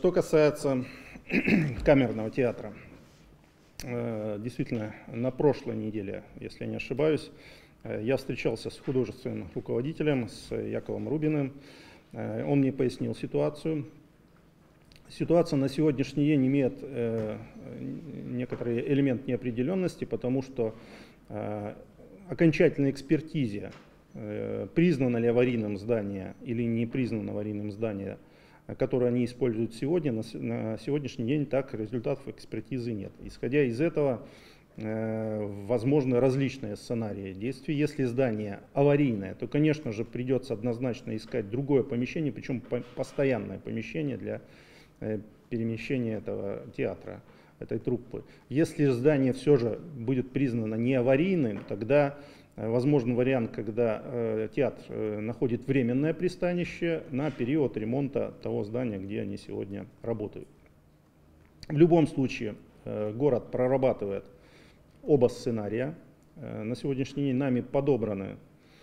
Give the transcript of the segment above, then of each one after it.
Что касается камерного театра, действительно, на прошлой неделе, если я не ошибаюсь, я встречался с художественным руководителем, с Яковом Рубиным. Он мне пояснил ситуацию. Ситуация на сегодняшний день имеет некоторый элемент неопределенности, потому что окончательной экспертизе, признано ли аварийным здание или не признано аварийным здание, которые они используют сегодня, на сегодняшний день так результатов экспертизы нет. Исходя из этого, возможны различные сценарии действий. Если здание аварийное, то, конечно же, придется однозначно искать другое помещение, причем постоянное помещение для перемещения этого театра, этой труппы. Если здание все же будет признано не аварийным, тогда возможен вариант, когда театр находит временное пристанище на период ремонта того здания, где они сегодня работают. В любом случае, город прорабатывает оба сценария. На сегодняшний день нами подобраны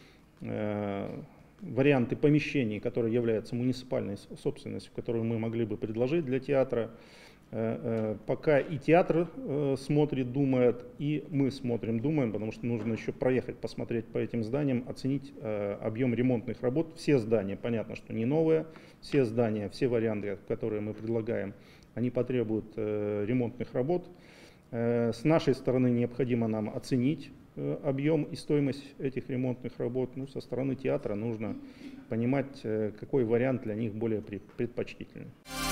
варианты помещений, которые являются муниципальной собственностью, которую мы могли бы предложить для театра. Пока и театр смотрит, думает, и мы смотрим, думаем, потому что нужно еще проехать, посмотреть по этим зданиям, оценить объем ремонтных работ. Все здания, понятно, что не новые, все здания, все варианты, которые мы предлагаем, они потребуют ремонтных работ. С нашей стороны необходимо нам оценить объем и стоимость этих ремонтных работ. Ну, со стороны театра нужно понимать, какой вариант для них более предпочтительный.